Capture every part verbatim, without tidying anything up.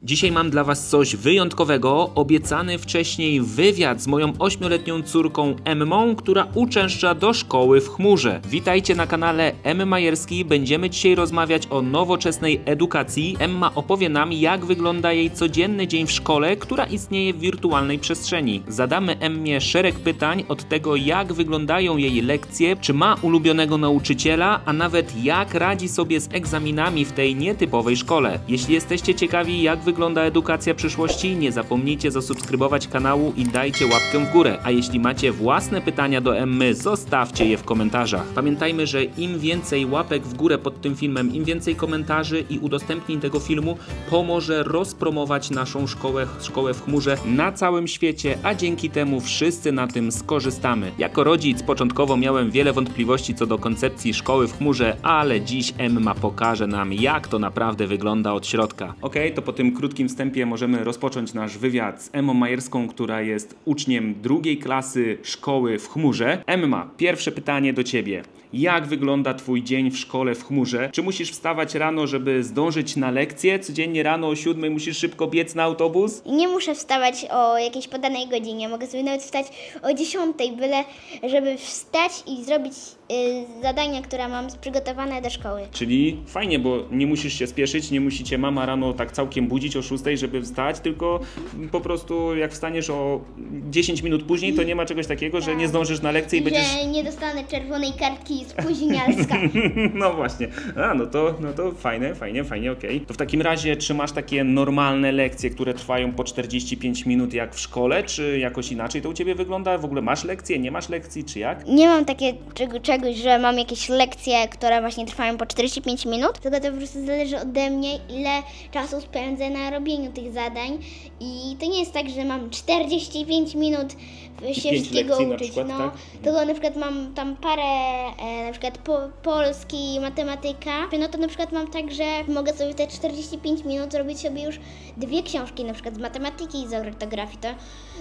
Dzisiaj mam dla was coś wyjątkowego, obiecany wcześniej wywiad z moją ośmioletnią córką Emmą, która uczęszcza do szkoły w chmurze. Witajcie na kanale Emmy Majerskiej, będziemy dzisiaj rozmawiać o nowoczesnej edukacji. Emma opowie nam, jak wygląda jej codzienny dzień w szkole, która istnieje w wirtualnej przestrzeni. Zadamy Emmie szereg pytań od tego, jak wyglądają jej lekcje, czy ma ulubionego nauczyciela, a nawet jak radzi sobie z egzaminami w tej nietypowej szkole. Jeśli jesteście ciekawi, jak wygląda edukacja przyszłości, nie zapomnijcie zasubskrybować kanału i dajcie łapkę w górę. A jeśli macie własne pytania do Emmy, zostawcie je w komentarzach. Pamiętajmy, że im więcej łapek w górę pod tym filmem, im więcej komentarzy i udostępnień tego filmu pomoże rozpromować naszą szkołę, szkołę w chmurze na całym świecie, a dzięki temu wszyscy na tym skorzystamy. Jako rodzic początkowo miałem wiele wątpliwości co do koncepcji szkoły w chmurze, ale dziś Emma pokaże nam, jak to naprawdę wygląda od środka. Ok, to po tym krótkim wstępie możemy rozpocząć nasz wywiad z Emmą Majerską, która jest uczniem drugiej klasy szkoły w chmurze. Emma, pierwsze pytanie do ciebie. Jak wygląda twój dzień w szkole w chmurze? Czy musisz wstawać rano, żeby zdążyć na lekcję? Codziennie rano o siódmej musisz szybko biec na autobus? Nie muszę wstawać o jakiejś podanej godzinie. Mogę sobie nawet wstać o dziesiątej, byle żeby wstać i zrobić y, zadania, które mam przygotowane do szkoły. Czyli fajnie, bo nie musisz się spieszyć, nie musicie mama rano tak całkiem budzić o szóstej, żeby wstać, tylko po prostu jak wstaniesz o dziesięć minut później, to nie ma czegoś takiego, tak, że nie zdążysz na lekcję i że będziesz... nie dostanę czerwonej kartki spóźnialska. No właśnie. A, no to, no to fajne, fajnie, fajnie, okej. Okay. To w takim razie, czy masz takie normalne lekcje, które trwają po czterdzieści pięć minut jak w szkole, czy jakoś inaczej to u ciebie wygląda? W ogóle masz lekcje, nie masz lekcji, czy jak? Nie mam takie czego, czegoś, że mam jakieś lekcje, które właśnie trwają po czterdzieści pięć minut, tylko to po prostu zależy ode mnie, ile czasu spędzę na robieniu tych zadań i to nie jest tak, że mam czterdzieści pięć minut się wszystkiego uczyć, przykład, no, tak? Tylko na przykład mam tam parę, e, na przykład po, polski, matematyka, no to na przykład mam tak, że mogę sobie te czterdzieści pięć minut zrobić sobie już dwie książki, na przykład z matematyki i z ortografii, to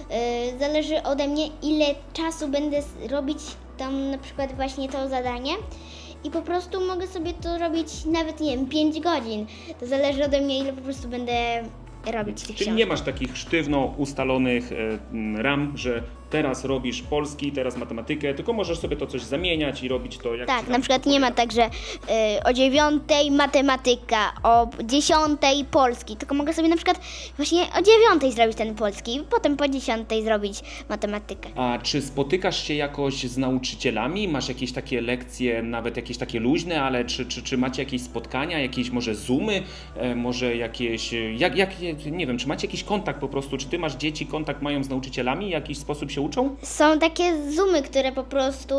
e, zależy ode mnie, ile czasu będę robić tam na przykład właśnie to zadanie. I po prostu mogę sobie to robić nawet, nie wiem, pięć godzin. To zależy ode mnie, ile po prostu będę robić tych Czyli książek. nie masz takich sztywno ustalonych e, ram, że teraz robisz polski, teraz matematykę, tylko możesz sobie to coś zamieniać i robić to jak... Tak, na przykład nie ma tak, że y, o dziewiątej matematyka, o dziesiątej polski, tylko mogę sobie na przykład właśnie o dziewiątej zrobić ten polski i potem po dziesiątej zrobić matematykę. A czy spotykasz się jakoś z nauczycielami? Masz jakieś takie lekcje, nawet jakieś takie luźne, ale czy, czy, czy macie jakieś spotkania, jakieś może zoomy, e, może jakieś... Jak, jak, nie wiem, czy macie jakiś kontakt po prostu? Czy ty masz dzieci, kontakt mają z nauczycielami? W jakiś sposób się uczą? Są takie zoomy, które po prostu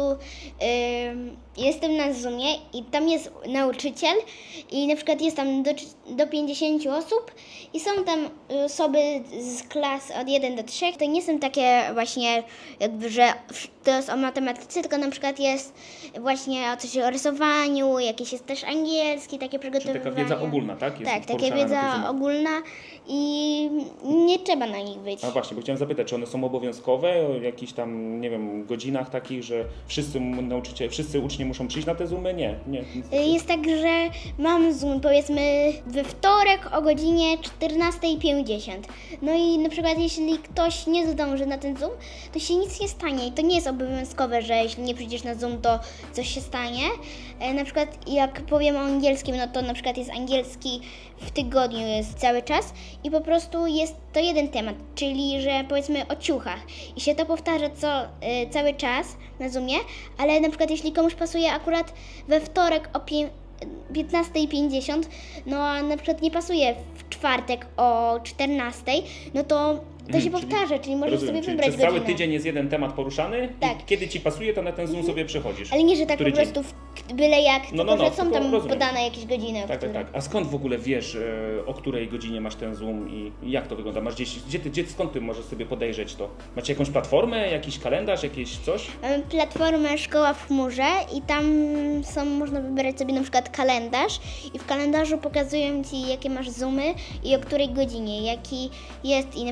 yy, jestem na zoomie i tam jest nauczyciel i na przykład jest tam do, do pięćdziesięciu osób i są tam osoby z klas od jeden do trzech. To nie są takie właśnie jakby, że to jest o matematyce, tylko na przykład jest właśnie o coś o rysowaniu, jakieś jest też angielski, takie przygotowywanie. Czyli taka wiedza ogólna, tak? Jest tak, taka wiedza ogólna i nie trzeba na nich być. A właśnie, bo chciałem zapytać, czy one są obowiązkowe, o jakichś tam, nie wiem, godzinach takich, że wszyscy nauczyciele, wszyscy uczniowie muszą przyjść na te zoomy? Nie, nie. Jest tak, że mam zoom, powiedzmy we wtorek o godzinie czternastej pięćdziesiąt. No i na przykład jeśli ktoś nie zdąży na ten zoom, to się nic nie stanie i to nie jest obowiązkowe, że jeśli nie przyjdziesz na zoom, to coś się stanie. Na przykład jak powiem o angielskim, no to na przykład jest angielski w tygodniu jest cały czas i po prostu jest to jeden temat, czyli że powiedzmy o ciuchach i się to powtarza co, y, cały czas na zoomie, ale na przykład jeśli komuś pasuje akurat we wtorek o piętnastej pięćdziesiąt, no a na przykład nie pasuje w czwartek o czternastej, no to to hmm, się czyli, powtarza, czyli możesz rozumiem, sobie wybrać godzinę. Przez cały tydzień jest jeden temat poruszany tak. I kiedy ci pasuje, to na ten zoom sobie przychodzisz. Ale nie, że tak po prostu w, byle jak, no, tylko no, no, że są tam rozumiem. podane jakieś godziny. Tak, tak, tak. A skąd w ogóle wiesz, e, o której godzinie masz ten zoom i jak to wygląda? Masz gdzieś, gdzie ty, gdzie, skąd ty możesz sobie podejrzeć to? Macie jakąś platformę, jakiś kalendarz, jakieś coś? Mamy platformę Szkoła w chmurze i tam są, można wybrać sobie na przykład kalendarz i w kalendarzu pokazują ci, jakie masz zoomy i o której godzinie, jaki jest i na przykład o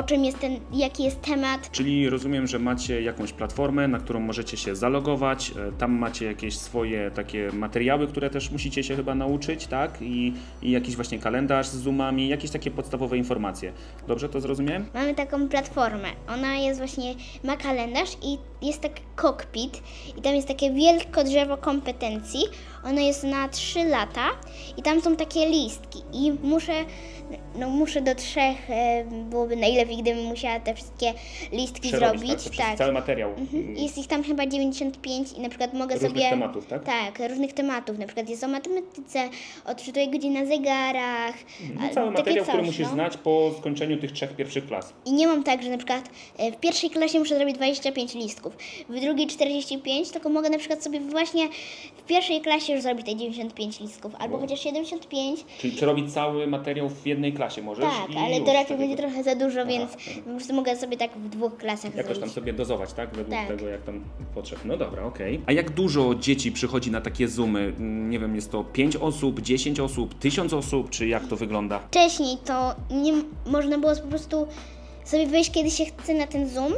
czym jest ten, jaki jest temat. Czyli rozumiem, że macie jakąś platformę, na którą możecie się zalogować, e, tam macie jakieś swoje takie materiały, które też musicie się chyba nauczyć, tak? I, i jakiś właśnie kalendarz z zoomami, jakieś takie podstawowe informacje. Dobrze to zrozumiałem? Mamy taką platformę. Ona jest właśnie, ma kalendarz i jest taki kokpit i tam jest takie wielkie drzewo kompetencji. Ono jest na trzy lata i tam są takie listki i muszę, no muszę do trzech, e, byłoby najlepiej, gdybym musiała te wszystkie listki Przerobić, zrobić. tak? To przez cały materiał. Mhm. Jest ich tam chyba dziewięćdziesiąt pięć i na przykład mogę Różnych sobie... tematów, tak? Tak, różnych tematów. Na przykład jest o matematyce, odczytuję godziny na zegarach. No, a, cały takie materiał, który coś, musisz no. znać po skończeniu tych trzech pierwszych klas. I nie mam tak, że na przykład e, w pierwszej klasie muszę zrobić dwadzieścia pięć listków, w drugiej czterdzieści pięć, tylko mogę na przykład sobie właśnie w pierwszej klasie już zrobić te dziewięćdziesiąt pięć listków, albo Wow. chociaż siedemdziesiąt pięć. Czyli przerobić cały materiał w jednej klasie możesz? Tak, i ale już to raczej wtedy będzie to- trochę za dużo, Aha, więc aha. po prostu mogę sobie tak w dwóch klasach Jakoś tam zrobić. sobie dozować, tak? Według Tak. tego, jak tam potrzeb. No dobra, okej. A jak dużo dzieci przychodzi na takie zoomy? Mm, Nie wiem, jest to pięć osób, dziesięć osób, tysiąc osób, czy jak to wygląda? Wcześniej to nie można było po prostu sobie wejść, kiedy się chce na ten Zoom,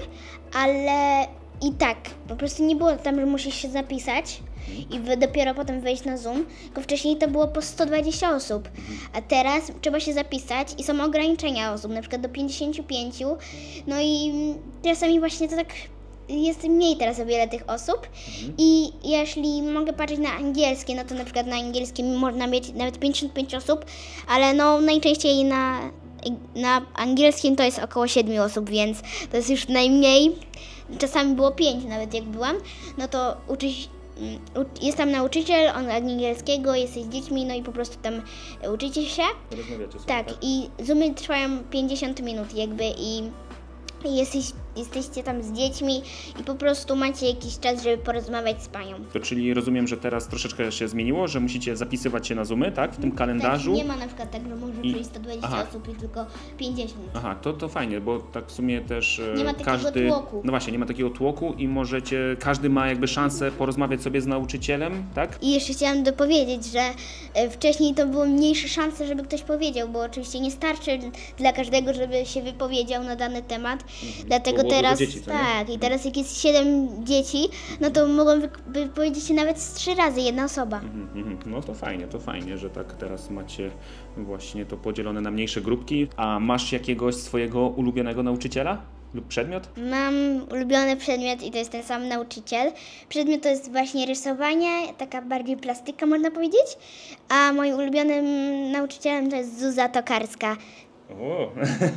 ale i tak, po prostu nie było tam, że musisz się zapisać i wy- dopiero potem wejść na Zoom, tylko wcześniej to było po sto dwadzieścia osób, a teraz trzeba się zapisać i są ograniczenia osób, na przykład do pięćdziesięciu pięciu, no i czasami właśnie to tak jest mniej teraz o wiele tych osób i jeśli mogę patrzeć na angielskie, no to na przykład na angielskim można mieć nawet pięćdziesiąt pięć osób, ale no najczęściej na, na angielskim to jest około siedmiu osób, więc to jest już najmniej. Czasami było pięć nawet jak byłam, no to uczy, u- jest tam nauczyciel on angielskiego, jesteś z dziećmi, no i po prostu tam uczycie się. Rozmawiacie sobie, Tak, i zoomy trwają pięćdziesiąt minut jakby i i jesteś, jesteście tam z dziećmi i po prostu macie jakiś czas, żeby porozmawiać z panią. To czyli rozumiem, że teraz troszeczkę się zmieniło, że musicie zapisywać się na zoomy, tak? W tym kalendarzu. Tak, nie ma na przykład tak, że może I- przyjść sto dwadzieścia aha. osób i tylko pięćdziesiąt. Aha, to, to fajnie, bo tak w sumie też e, Nie ma takiego każdy... tłoku. No właśnie, nie ma takiego tłoku i możecie, każdy ma jakby szansę porozmawiać sobie z nauczycielem, tak? I jeszcze chciałam dopowiedzieć, że e, wcześniej to były mniejsze szanse, żeby ktoś powiedział, bo oczywiście nie starczy dla każdego, żeby się wypowiedział na dany temat. Dlatego Bo było teraz, dużo dzieci, co nie? tak, i teraz jak jest siedem dzieci, no to mogą wy- wypowiedzieć się nawet z trzy razy jedna osoba. Mhm, mhm. No to fajnie, to fajnie, że tak teraz macie właśnie to podzielone na mniejsze grupki. A masz jakiegoś swojego ulubionego nauczyciela lub przedmiot? Mam ulubiony przedmiot i to jest ten sam nauczyciel. Przedmiot to jest właśnie rysowanie, taka bardziej plastyka można powiedzieć, a moim ulubionym nauczycielem to jest Zuza Tokarska, O.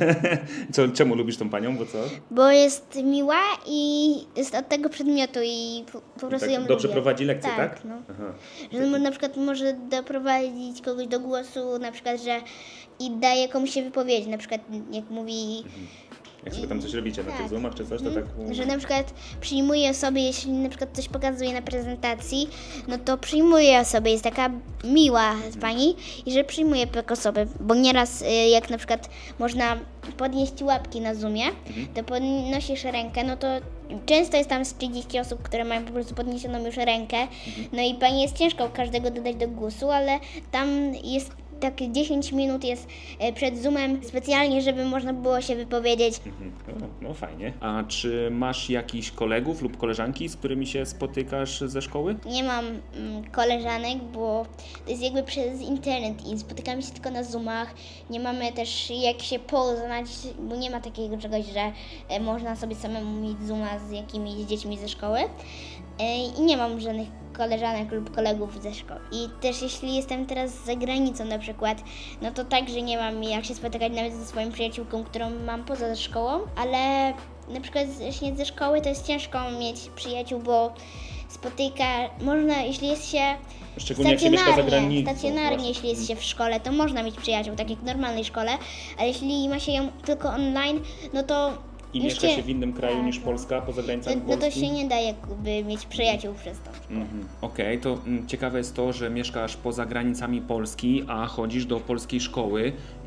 Co, czemu lubisz tą panią, bo co? bo jest miła i jest od tego przedmiotu i po, po prostu Tak ją dobrze lubię. prowadzi lekcje, tak? Tak, no. Aha. Że mo- na przykład może doprowadzić kogoś do głosu, na przykład, że i daje komuś się wypowiedzieć, na przykład jak mówi, Jak sobie tam coś robicie na tych Tak. zoomach czy coś, to tak... że na przykład przyjmuje osoby, jeśli na przykład coś pokazuje na prezentacji, no to przyjmuje osoby, jest taka miła z pani i że przyjmuje tak osoby, bo nieraz y, jak na przykład można podnieść łapki na Zoomie, to podnosisz rękę, no to często jest tam z trzydzieści osób, które mają po prostu podniesioną już rękę, no i pani jest ciężko każdego dodać do głosu, ale tam jest takie dziesięć minut jest e, przed Zoomem specjalnie, żeby można było się wypowiedzieć. Mhm. No, no fajnie. A czy masz jakichś kolegów lub koleżanki, z którymi się spotykasz ze szkoły? Nie mam mm, koleżanek, bo to jest jakby przez internet i spotykamy się tylko na Zoomach. Nie mamy też jak się poznać, bo nie ma takiego czegoś, że e, można sobie samemu mieć Zooma z jakimiś dziećmi ze szkoły. E, I nie mam żadnych koleżanek lub kolegów ze szkoły. I też jeśli jestem teraz za granicą na przykład, no to także nie mam jak się spotykać nawet ze swoją przyjaciółką, którą mam poza szkołą, ale na przykład właśnie ze szkoły to jest ciężko mieć przyjaciół, bo spotyka, można, jeśli jest się Szczególnie jak się mieszka za stacjonarnie, granicą. stacjonarnie, właśnie. jeśli jest się w szkole, to można mieć przyjaciół, tak jak w normalnej szkole, ale jeśli ma się ją tylko online, no to I już mieszka cię- się w innym kraju tak, niż no. Polska, poza No, granicami no to Polski? się nie da jakby mieć przyjaciół przez to. Mhm. Okej, to mm, ciekawe jest to, że mieszkasz poza granicami Polski, a chodzisz do polskiej szkoły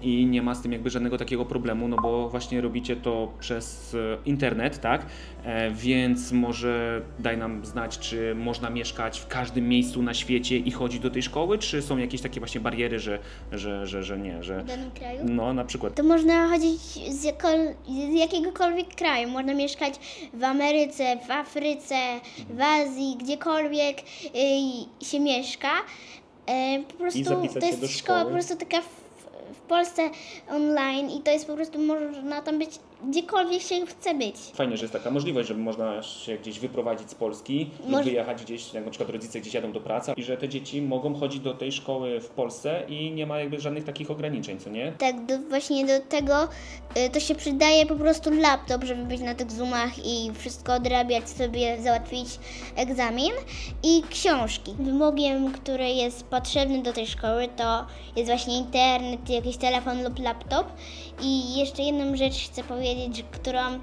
i nie ma z tym jakby żadnego takiego problemu, no bo właśnie robicie to przez internet, tak? E, więc może daj nam znać, czy można mieszkać w każdym miejscu na świecie i chodzić do tej szkoły, czy są jakieś takie właśnie bariery, że, że, że, że nie, że... W danym kraju? No, na przykład. To można chodzić z, jakol- z jakiegokolwiek kraju. Można mieszkać w Ameryce, w Afryce, w Azji, gdziekolwiek y, się mieszka. E, po prostu zapisać to się jest do szkoła szkoły. po prostu taka w, w Polsce online i to jest po prostu, można tam być gdziekolwiek się chce być. Fajnie, że jest taka możliwość, żeby można się gdzieś wyprowadzić z Polski lub Moż- wyjechać gdzieś, jak na przykład rodzice gdzieś jadą do pracy i że te dzieci mogą chodzić do tej szkoły w Polsce i nie ma jakby żadnych takich ograniczeń, co nie? Tak, do, właśnie do tego y, to się przydaje po prostu laptop, żeby być na tych Zoomach i wszystko odrabiać sobie, załatwić egzamin i książki. Wymogiem, który jest potrzebny do tej szkoły, to jest właśnie internet, jakiś telefon lub laptop. I jeszcze jedną rzecz chcę powiedzieć, którą y,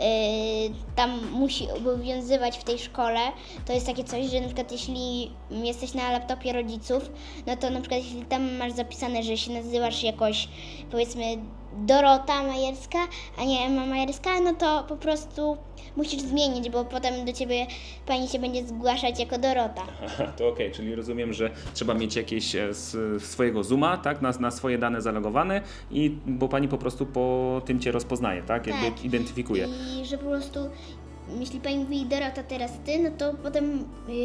tam musi obowiązywać w tej szkole, to jest takie coś, że na przykład jeśli jesteś na laptopie rodziców, no to na przykład jeśli tam masz zapisane, że się nazywasz jakoś, powiedzmy, Dorota Majerska, a nie Emma Majerska, no to po prostu musisz zmienić, bo potem do ciebie pani się będzie zgłaszać jako Dorota. Aha, to okej, okay, czyli rozumiem, że trzeba mieć jakieś e, s, swojego Zooma, tak, na, na swoje dane zalogowane i bo pani po prostu po tym cię rozpoznaje, tak, jakby Tak. identyfikuje. I że po prostu jeśli pani mówi Dorota teraz ty, no to potem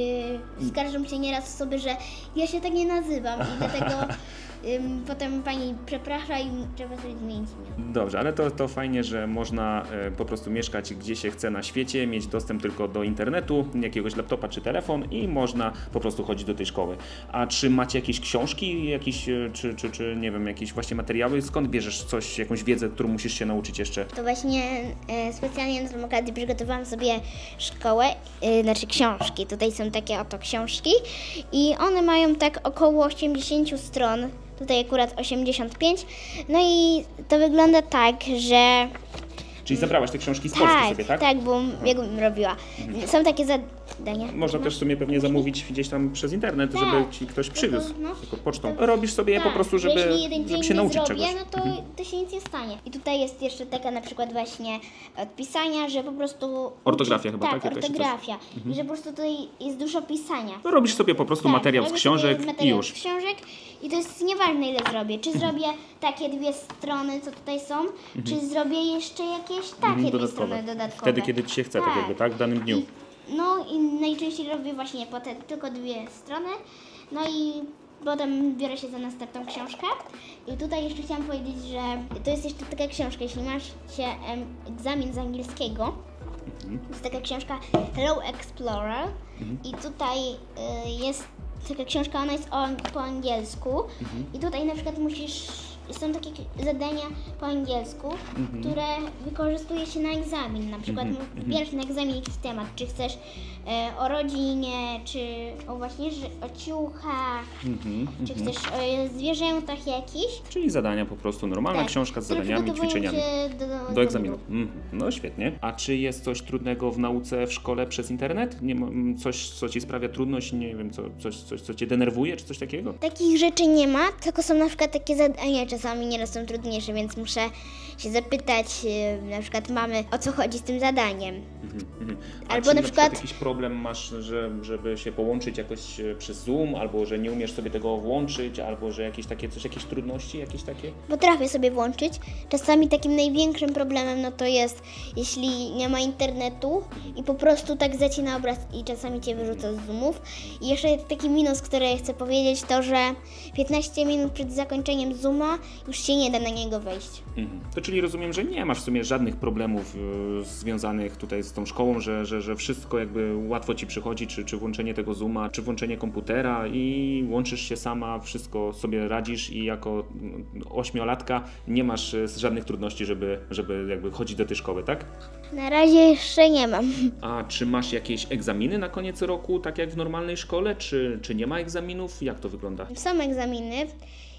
yy, skarżą się nieraz osoby, że ja się tak nie nazywam i dlatego ym, potem pani przeprasza i trzeba sobie zmienić imię. Dobrze, ale to, to fajnie, że można e, po prostu mieszkać gdzie się chce na świecie, mieć dostęp tylko do internetu, jakiegoś laptopa czy telefon i można po prostu chodzić do tej szkoły. A czy macie jakieś książki, jakieś, e, czy, czy, czy nie wiem, jakieś właśnie materiały? Skąd bierzesz coś, jakąś wiedzę, którą musisz się nauczyć jeszcze? To właśnie e, specjalnie na tym okazji przygotowałam sobie szkołę, e, znaczy książki. Tutaj są takie oto książki i one mają tak około osiemdziesiąt stron. Tutaj akurat osiemdziesiąt pięć. No i to wygląda tak, że... Czyli zabrałaś te książki z Polski Tak, sobie, tak? tak, bo jakbym robiła. Są takie zadania. Można też w sumie pewnie zamówić gdzieś tam przez internet, Tak. żeby ci ktoś przywiózł, no. tylko pocztą. Robisz sobie je po prostu, że żeby, jeśli jeden dzień żeby się nie nauczyć zrobię, czegoś. no to, to się nic nie stanie. I tutaj jest jeszcze taka na przykład właśnie od pisania, że po prostu... Ortografia chyba, tak? tak? Jakaś ortografia. I że po prostu tutaj jest dużo pisania. No, robisz sobie po prostu Tak, materiał z robię książek sobie i materiał już. z książek i to jest nieważne ile zrobię. Czy zrobię takie dwie strony, co tutaj są, czy zrobię jeszcze jakieś takie dwie Dodatkowe. strony dodatkowe. Wtedy, kiedy ci się chce, tak, Tak. jakby, tak? W danym dniu. I, no i najczęściej robię właśnie potem tylko dwie strony. No i potem biorę się za następną książkę. I tutaj jeszcze chciałam powiedzieć, że to jest jeszcze taka książka, jeśli masz się em, egzamin z angielskiego. Mhm. To jest taka książka Hello Explorer. Mhm. I tutaj y, jest taka książka, ona jest o, po angielsku. Mhm. I tutaj na przykład musisz, są takie zadania po angielsku, Mhm. które wykorzystuje się na egzamin. Na przykład Mhm. wybierasz na egzamin jakiś temat, czy chcesz e, o rodzinie, czy o właśnie że, o ciuchach, Mhm. czy Mhm. chcesz o zwierzętach jakichś. Czyli zadania po prostu, normalna Tak, książka z które zadaniami, przygotowują ćwiczeniami. cię do, Do egzaminu. Mhm. No świetnie. A czy jest coś trudnego w nauce w szkole przez internet? Nie, ma- m, coś, co ci sprawia trudność? Nie wiem, co, coś, coś, co cię denerwuje, czy coś takiego? Takich rzeczy nie ma, tylko są na przykład takie zadania, czasami nieraz są trudniejsze, więc muszę się zapytać e, na przykład mamy, o co chodzi z tym zadaniem. Mhm, mhm. A Albo czy na na przykład- jakiś problem masz, że, żeby się połączyć jakoś e, przez Zoom, albo że nie umiesz sobie tego włączyć, albo że jakieś takie coś, jakieś trudności, jakieś takie? Potrafię sobie włączyć. Czasami takim największym problemem no to jest, jeśli nie ma internetu i po prostu tak zacina obraz i czasami cię wyrzuca z zoomów. I jeszcze taki minus, który chcę powiedzieć, to że piętnaście minut przed zakończeniem zooma już się nie da na niego wejść. Mhm. To czyli rozumiem, że nie masz w sumie żadnych problemów e, związanych tutaj z tą szkołą, że, że, że wszystko jakby łatwo ci przychodzi, czy, czy włączenie tego Zooma, czy włączenie komputera i łączysz się sama, wszystko sobie radzisz i jako mm, ośmiolatka nie masz e, żadnych trudności, żeby, żeby jakby chodzić do tej szkoły, tak? Na razie jeszcze nie mam. A czy masz jakieś egzaminy na koniec roku, tak jak w normalnej szkole, czy, czy nie ma egzaminów? Jak to wygląda? Są egzaminy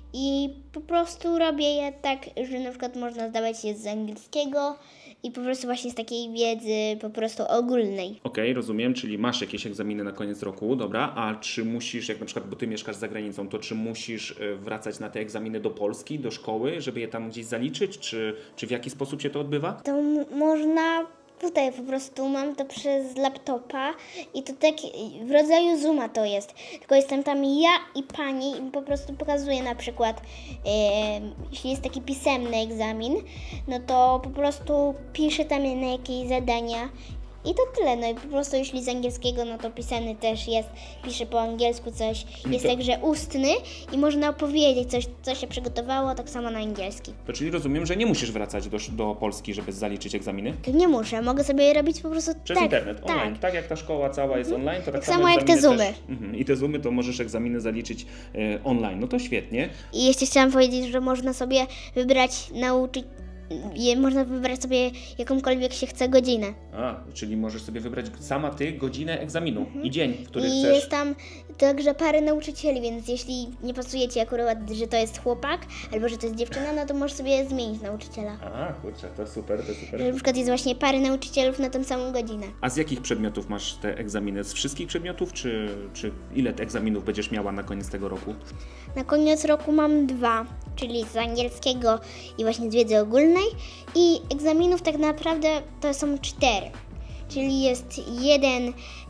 i po prostu robię je tak, że na przykład można zdawać je z angielskiego i po prostu właśnie z takiej wiedzy po prostu ogólnej. Okej, rozumiem, czyli masz jakieś egzaminy na koniec roku, dobra, a czy musisz, jak na przykład, bo ty mieszkasz za granicą, to czy musisz y, wracać na te egzaminy do Polski, do szkoły, żeby je tam gdzieś zaliczyć, czy, czy w jaki sposób się to odbywa? To m- można tutaj po prostu, mam to przez laptopa i to tak w rodzaju Zooma to jest. Tylko jestem tam ja i pani i po prostu pokazuję na przykład, e, jeśli jest taki pisemny egzamin, no to po prostu piszę tam na jakieś zadania. I to tyle, no i po prostu jeśli z angielskiego, no to pisany też jest, piszę po angielsku coś, jest to- także ustny i można opowiedzieć coś, co się przygotowało, tak samo na angielski. To czyli rozumiem, że nie musisz wracać do, do Polski, żeby zaliczyć egzaminy? To nie muszę, mogę sobie je robić po prostu Przez tak, internet, tak. online. Tak jak ta szkoła cała jest online, to tak, Tak samo jak te egzaminy Zoomy. Też, mhm, I te Zoomy to możesz egzaminy zaliczyć e, online. No to świetnie. I jeszcze chciałam powiedzieć, że można sobie wybrać, nauczyć, je, można wybrać sobie jakąkolwiek się chce godzinę. A, czyli możesz sobie wybrać sama ty godzinę egzaminu i dzień, w który I chcesz. jest tam także parę nauczycieli, więc jeśli nie pasuje Ci akurat, że to jest chłopak albo że to jest dziewczyna, no to możesz sobie zmienić nauczyciela. A, kurczę, to super, to super. Że na przykład jest właśnie parę nauczycielów na tę samą godzinę. A z jakich przedmiotów masz te egzaminy? Z wszystkich przedmiotów, czy, czy ile te egzaminów będziesz miała na koniec tego roku? Na koniec roku mam dwa, czyli z angielskiego i właśnie z wiedzy ogólnej i egzaminów tak naprawdę to są cztery. Czyli jest jeden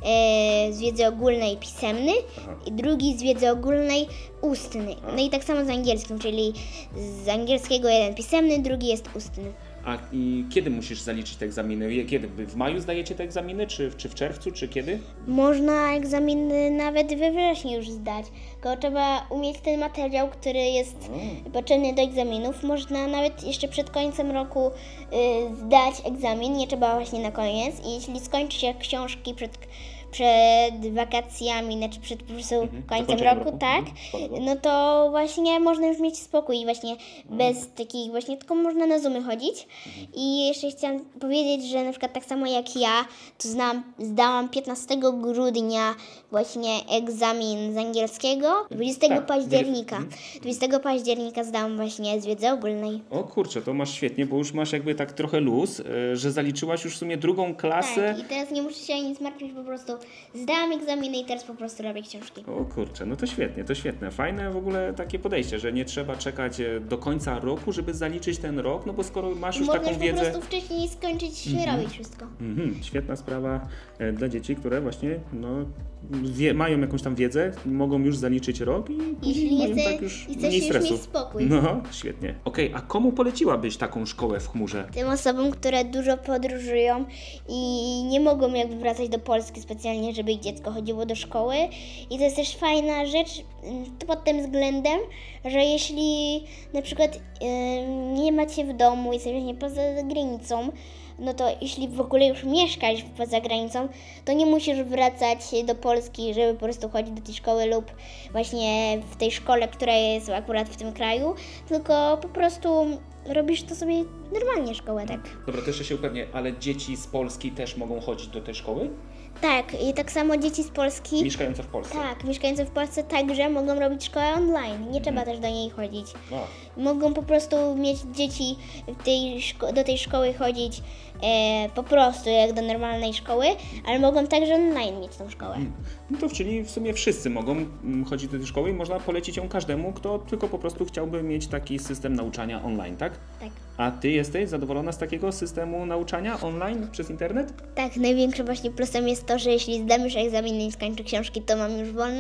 e, z wiedzy ogólnej pisemny Aha. i drugi z wiedzy ogólnej ustny. No i tak samo z angielskim, czyli z angielskiego jeden pisemny, drugi jest ustny. A i kiedy musisz zaliczyć te egzaminy? Je- Kiedy? W maju zdajecie te egzaminy, czy, czy w czerwcu, czy kiedy? Można egzaminy nawet we wrześniu już zdać, tylko trzeba umieć ten materiał, który jest potrzebny do egzaminów. Można nawet jeszcze przed końcem roku y, zdać egzamin, nie trzeba właśnie na koniec. I jeśli skończy się książki przed, przed wakacjami, znaczy przed po prostu końcem zakończeniem roku, roku. tak, Mhm, szkolnego. no to właśnie można już mieć spokój i właśnie bez takich właśnie, tylko można na Zoomy chodzić. I jeszcze chciałam powiedzieć, że na przykład tak samo jak ja, to znam, zdałam piętnastego grudnia właśnie egzamin z angielskiego, dwudziestego Tak, października. dwudziestego. dwudziestego października zdałam właśnie z wiedzy ogólnej. O kurczę, to masz świetnie, bo już masz jakby tak trochę luz, y, że zaliczyłaś już w sumie drugą klasę. Tak, i teraz nie muszę się o nic martwić, po prostu zdałam egzaminy i teraz po prostu robię książki. O kurczę, no to świetnie, to świetne. Fajne w ogóle takie podejście, że nie trzeba czekać e, do końca roku, żeby zaliczyć ten rok, no bo skoro masz już Można taką już po wiedzę... prostu wcześniej skończyć robić wszystko. Mhm, świetna sprawa e, dla dzieci, które właśnie no, wie, mają jakąś tam wiedzę, mogą już zaliczyć rok i później Jeśli mają chce- tak już i chce mniej się już stresu. mieć spokój. No, świetnie. Okej, a komu poleciłabyś taką szkołę w chmurze? Tym osobom, które dużo podróżują i nie mogą jakby wracać do Polski specjalnie, żeby ich dziecko chodziło do szkoły. I to jest też fajna rzecz mm, pod tym względem, że jeśli na przykład ym, nie macie w domu, jesteście poza granicą, no to jeśli w ogóle już mieszkasz poza granicą, to nie musisz wracać do Polski, żeby po prostu chodzić do tej szkoły lub właśnie w tej szkole, która jest akurat w tym kraju, tylko po prostu robisz to sobie normalnie szkołę, tak. Dobra, to jeszcze się upewnię, ale dzieci z Polski też mogą chodzić do tej szkoły? Tak, i tak samo dzieci z Polski, Mieszkające w Polsce? tak, mieszkające w Polsce także mogą robić szkołę online, nie trzeba też do niej chodzić. A. Mogą po prostu mieć dzieci w tej szko- do tej szkoły chodzić e, po prostu jak do normalnej szkoły, ale mogą także online mieć tą szkołę. No to czyli w sumie wszyscy mogą mm, chodzić do tej szkoły i można polecić ją każdemu, kto tylko po prostu chciałby mieć taki system nauczania online, tak? Tak. A ty jesteś zadowolona z takiego systemu nauczania online przez internet? Tak, największym właśnie plusem jest to, że jeśli zdam już egzaminy i skończę książki, to mam już wolne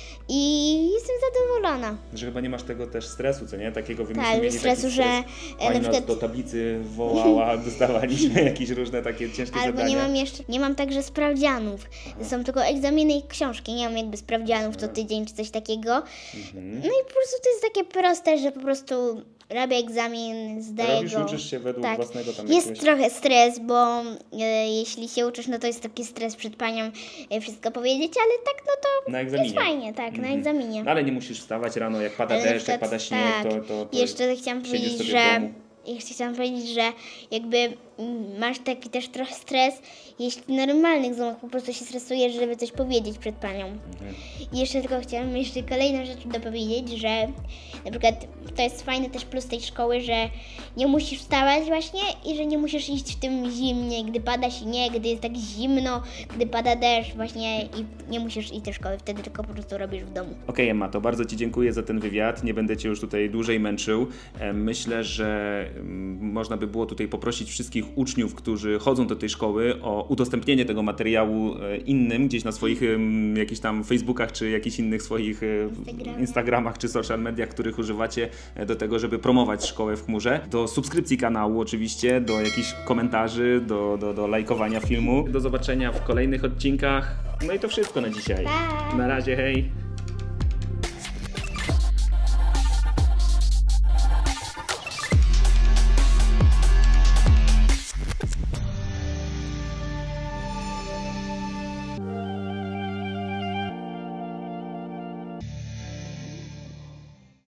i jestem zadowolona. Że chyba nie masz tego też stresu, co nie? Takiego Tak, wymyślenia. stresu, że e, Pani na nas przykład... do tablicy wołała, dostawaliśmy jakieś różne takie ciężkie Albo zadania. nie mam jeszcze, nie mam także sprawdzianów. Są tylko egzaminy i książki, nie mam jakby sprawdzianów co tydzień czy coś takiego. Mhm. No i po prostu to jest takie proste, że po prostu robię egzamin, zdaję Robisz, go. uczysz się według tak. własnego tam Jest jakiegoś... trochę stres, bo e, jeśli się uczysz, no to jest taki stres przed panią e, wszystko powiedzieć, ale tak no to Na egzaminie. jest fajnie, tak, na Mhm. egzaminie. No ale nie musisz wstawać rano, jak pada Ale na deszcz, jak przykład, pada śnieg, tak, to, to, to jeszcze chciałam siedzisz powiedzieć, sobie w że domu. jeszcze chciałam powiedzieć, że jakby mm, masz taki też trochę stres, jeśli w normalnych zoomach po prostu się stresujesz, żeby coś powiedzieć przed panią. Mhm. I jeszcze tylko chciałam jeszcze kolejną rzecz dopowiedzieć, że na przykład to jest fajny też plus tej szkoły, że nie musisz wstawać właśnie i że nie musisz iść w tym zimnie, gdy pada śnieg, gdy jest tak zimno, gdy pada deszcz właśnie i nie musisz iść do szkoły, wtedy tylko po prostu robisz w domu. Okej, Emma, to bardzo Ci dziękuję za ten wywiad. Nie będę Cię już tutaj dłużej męczył. E, Myślę, że mm, można by było tutaj poprosić wszystkich uczniów, którzy chodzą do tej szkoły, o udostępnienie tego materiału e, innym, gdzieś na swoich em, jakichś tam Facebookach, czy jakichś innych swoich e, Instagramie. Instagramach, czy social mediach, których używacie e, do tego, żeby promować szkołę w chmurze. Do subskrypcji kanału oczywiście, do jakichś komentarzy, do, do, do lajkowania filmu. Do zobaczenia w kolejnych odcinkach. No i to wszystko na dzisiaj. Pa! Na razie, hej!